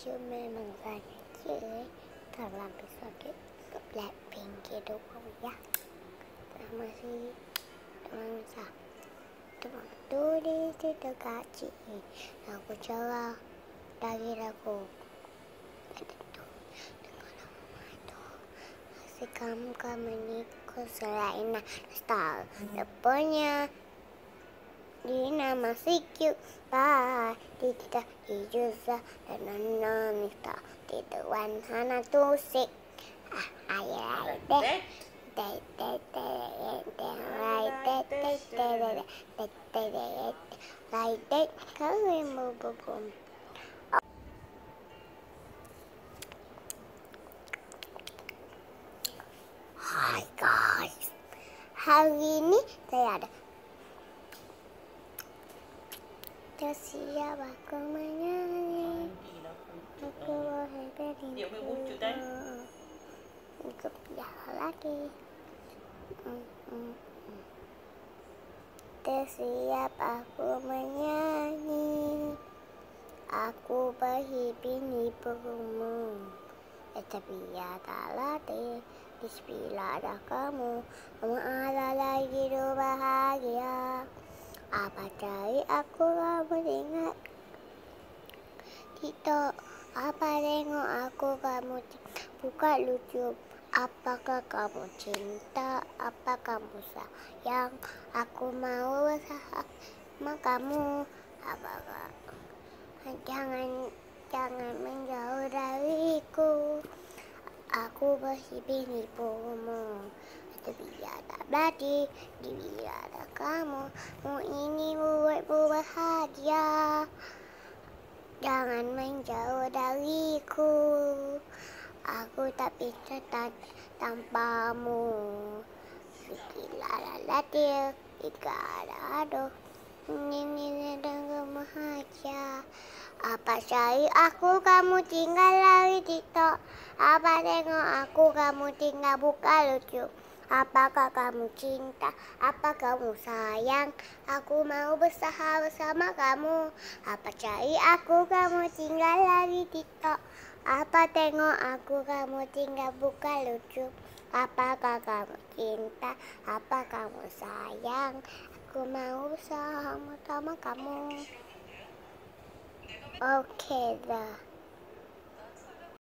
Chưa memang saja dalam episode Blackpink itu ya. Sama si teman saya. Teman tulis di dekat sini. Aku jawab dari aku. Si kamu menikah selain star depannya. Dina masih cute, bye. Tidak dijusa dan nanita tidak wanhana tusik. Ayah deh, Hai guys, hari ini saya ada. Siap aku menyanyi, aku boleh berhenti untuk jalan lagi. Siap aku menyanyi, aku berhipini perumu. Tapi ya tak latih, bismillah ada kamu ada lagi hidup bahagia. Apa cari aku kamu ingat? Tidak. Apa tengok aku kamu buka lucu? Apakah kamu cinta? Apa kamu sayang? Aku mau bersama kamu. Apakah jangan menjauh dariku. Aku berhipini perumu. Tapi ada berarti bila ada kamu, ini buatku bahagia. Jangan menjauh dariku. Aku tak bisa tanpamu. Bila latih, jika ada aduh, ini dengan bahagia. Apa cari aku kamu tinggal lagi tidak? Apa tengok aku kamu tinggal buka lucu? Apakah kamu cinta? Apa kamu sayang? Aku mau bersama kamu. Apa cari aku kamu tinggal lagi tidak? Apa tengok aku kamu tinggal buka lucu? Apakah kamu cinta? Apa kamu sayang? Aku mau bersama kamu. Okay dah.